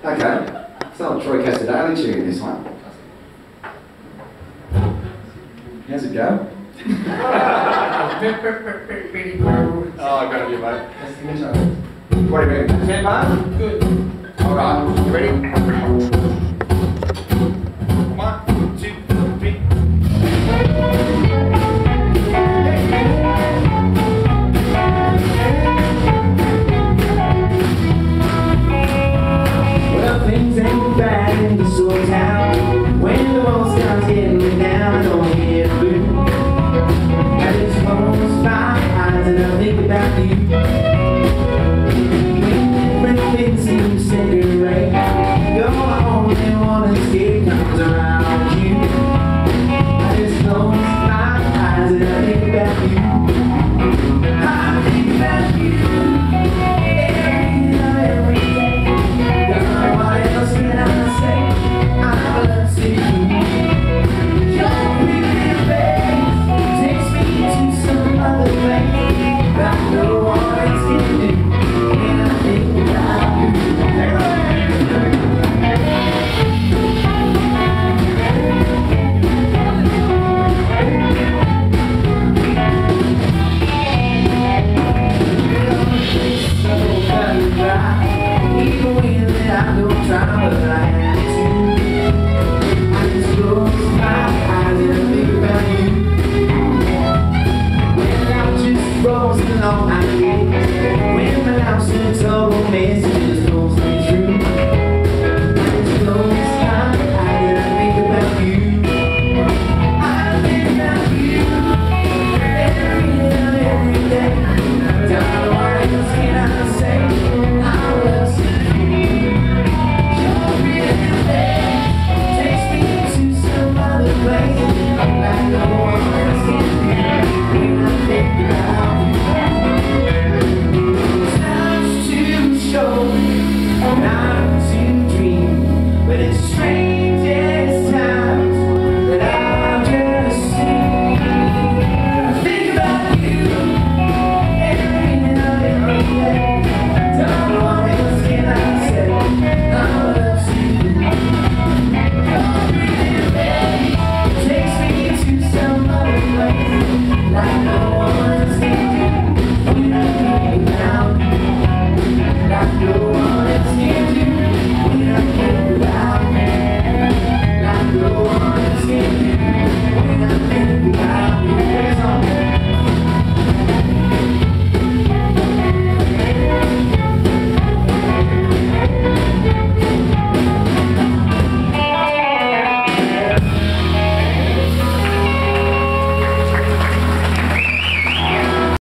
Okay. It's not a Troy Casadale tune, this one. How's it go? Oh, I got you, mate. That's the intro. What do you reckon? Tempo? Good. Alright, you ready? One, two, three. Well, things ain't bad in this old town. When the wall starts getting down, I don't hear blue. I just close my eyes and I think about you. When different things seem to separate, you're the only one that still comes around you. I just close my eyes and I think about you. I think about you every day. God, what else can I say? I love to you. Your pretty face takes me to some other place that no one else can do. And I think about you. So cut and dry, even when I don't try, but I am.